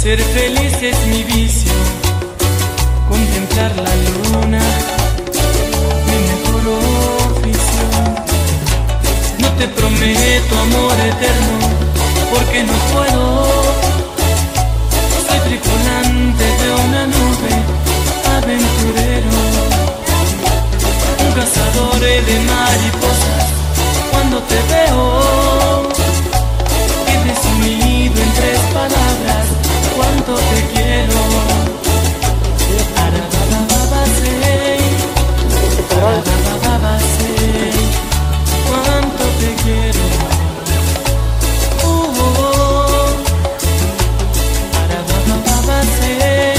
Ser feliz es mi vicio, contemplar la luna, mi mejor oficio. No te prometo amor eterno, porque no puedo. Soy tripulante de una nube, aventurero, un cazador de mariposas. Cuando te veo, he resumido en 3 palabras cuánto te quiero. Arabababasei, arabababasei, cuánto te quiero. Arabababasei,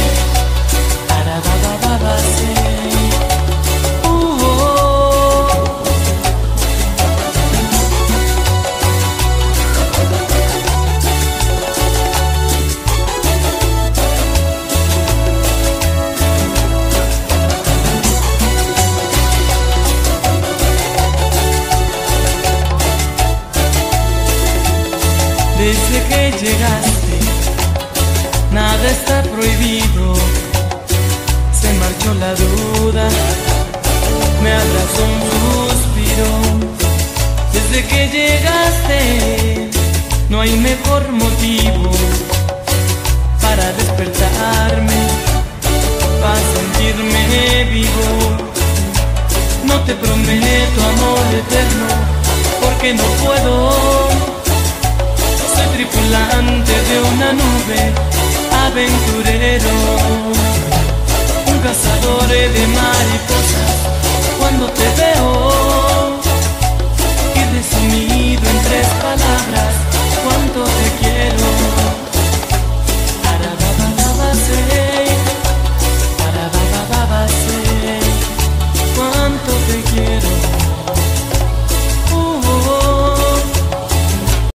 arabababasei. Desde que llegaste, nada está prohibido. Se marchó la duda, me abrazó un suspiro. Desde que llegaste, no hay mejor motivo para despertarme, para sentirme vivo. No te prometo amor eterno, porque no puedo. Soy tripulante de una nube, aventurero, un cazador de mariposas. Cuando te veo